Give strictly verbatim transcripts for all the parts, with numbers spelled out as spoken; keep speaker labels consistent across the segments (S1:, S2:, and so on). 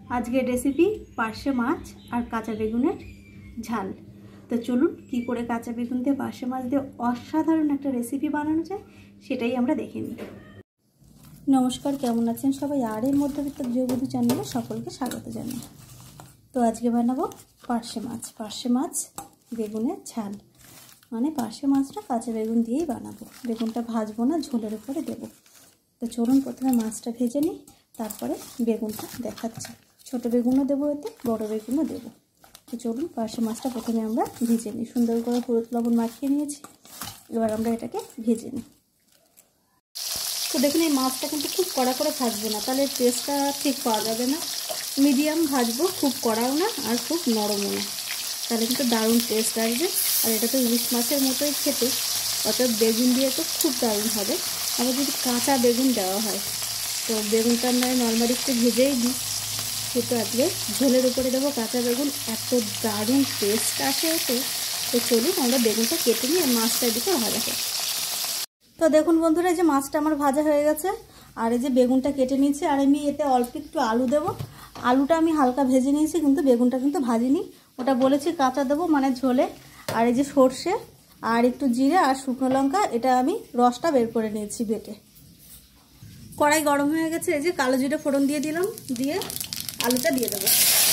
S1: আজকের রেসিপি পার্শে মাছ আর কাঁচা বেগুনের ঝাল। তো চলুন কি করে কাঁচা বেগুন দিয়ে পার্শে মাছ দিয়ে অসাধারণ একটা রেসিপি বানানো যায় সেটাই আমরা দেখে নিই। নমস্কার, কেমন আছেন সবাই? আর এর মধ্যবিত্ত গৃহবধূ চ্যানেলে সকলকে স্বাগত জানাই। তো আজকে বানাবো পার্শে মাছ পার্শে মাছ বেগুনের ঝাল, মানে পার্শে মাছটা কাঁচা বেগুন দিয়েই বানাবো। বেগুনটা ভাজবো না, ঝোলের উপরে দেবো। তো চলুন প্রথমে মাছটা ভেজে নিই, তারপরে বেগুনটা দেখাচ্ছি। ছোটো বেগুনও দেবো, এতে বড় বেগুনও দেবো। তো চলুন পার্শে মাছটা প্রথমে আমরা ভেজে নিই। সুন্দর করে হলুদ লবণ মাখিয়ে নিয়েছি, এবার আমরা এটাকে ভেজে নিই। তো দেখুন, এই মাছটা কিন্তু খুব কড়া করে ভাজবো না, তাহলে টেস্টটা ঠিক পাওয়া যাবে না। মিডিয়াম ভাজবো, খুব কড়াও না আর খুব নরমও না, তাহলে কিন্তু দারুণ টেস্ট আসবে। আর এটা তো ইলিশ মাছের মতোই খেতে, অর্থাৎ বেগুন দিয়ে তো খুব দারুণ হবে। আবার যদি কাঁচা বেগুন দেওয়া হয়, তো বেগুনটা আমরা নর্মালি একটু ভেজেই দিই, কিন্তু আজকে ঝোলের উপরে দেবো কাঁচা বেগুন, এত দারুণ টেস্ট আসে এতে। তো চলুন আমরা বেগুনটা কেটে নিই আর মাছটা এদিকে ভাজা করি। তো দেখুন বন্ধুরা, এই যে মাছটা আমার ভাজা হয়ে গেছে, আর এই যে বেগুনটা কেটে নিয়েছি, আর আমি এতে অল্প একটু আলু দেবো। আলুটা আমি হালকা ভেজে নিয়েছি, কিন্তু বেগুনটা কিন্তু ভাজিনি, ওটা বলেছি কাঁচা দেবো মানে ঝোলে। আর এই যে সর্ষে আর একটু জিরে আর শুকনো লঙ্কা, এটা আমি রসটা বের করে নিয়েছি বেটে। কড়াই গরম হয়ে গেছে, এই যে কালো জিরে ফোড়ন দিয়ে দিলাম, দিয়ে আলুটা দিয়ে দেবো।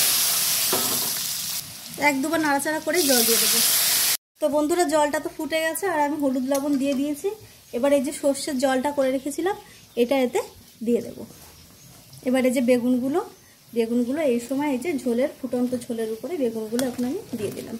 S1: এক দুবার নাড়াচাড়া করে জল দিয়ে দেবো। তো বন্ধুরা, জলটা তো ফুটে গেছে আর আমি হলুদ লবণ দিয়ে দিয়েছি। এবার এই যে সর্ষের জলটা করে রেখেছিলাম, এটা এতে দিয়ে দেব। এবার এই যে বেগুনগুলো বেগুনগুলো এই সময় এই যে ঝোলের ফুটন্ত ঝোলের উপরে বেগুনগুলো এখন আমি দিয়ে দিলাম।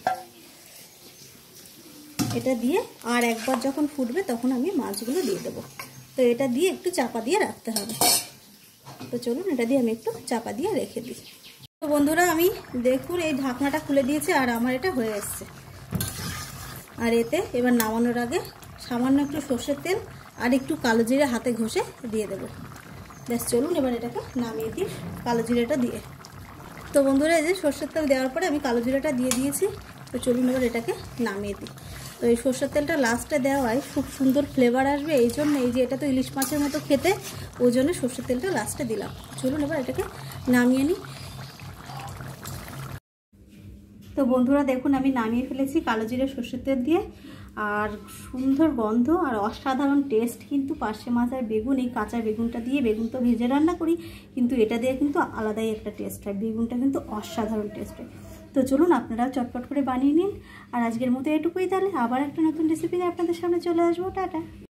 S1: এটা দিয়ে আর একবার যখন ফুটবে তখন আমি মাছগুলো দিয়ে দেবো। তো এটা দিয়ে একটু চাপা দিয়ে রাখতে হবে। তো চলুন এটা দিয়ে আমি একটু চাপা দিয়ে রেখে দিই। তো বন্ধুরা, আমি দেখুন এই ঢাকনাটা খুলে দিয়েছি আর আমার এটা হয়ে এসছে। আর এতে এবার নামানোর আগে সামান্য একটু সর্ষের তেল আর একটু কালো জিরে হাতে ঘষে দিয়ে দেবো। ব্যাস, চলুন এবার এটাকে নামিয়ে দিই কালো জিরেটা দিয়ে। তো বন্ধুরা, এই যে সর্ষের তেল দেওয়ার পরে আমি কালো জিরেটা দিয়ে দিয়েছি। তো চলুন এবার এটাকে নামিয়ে দিই। তো এই সর্ষের তেলটা লাস্টে দেওয়ায় খুব সুন্দর ফ্লেভার আসবে, এই জন্য এই যে এটা তো ইলিশ মাছের মতো খেতে, ওই জন্য সর্ষের তেলটা লাস্টে দিলাম। চলুন এবার এটাকে নামিয়ে নিই। তো বন্ধুরা দেখুন, আমি নামিয়ে ফেলেছি কালো জিরে সর্ষের তেল দিয়ে। আর সুন্দর গন্ধ আর অসাধারণ টেস্ট কিন্তু পার্শে মাছ আর বেগুন, এই কাঁচা বেগুনটা দিয়ে, বেগুন তো ভেজে রান্না করি, কিন্তু এটা দিয়ে কিন্তু আলাদাই একটা টেস্ট হয়। বেগুনটা কিন্তু অসাধারণ টেস্ট হয়। তো চলুন আপনারাও চটপট করে বানিয়ে নিন। আর আজকের মতো এটুকুই, তাহলে আবার একটা নতুন রেসিপি আপনাদের সামনে চলে আসবো। টাটা।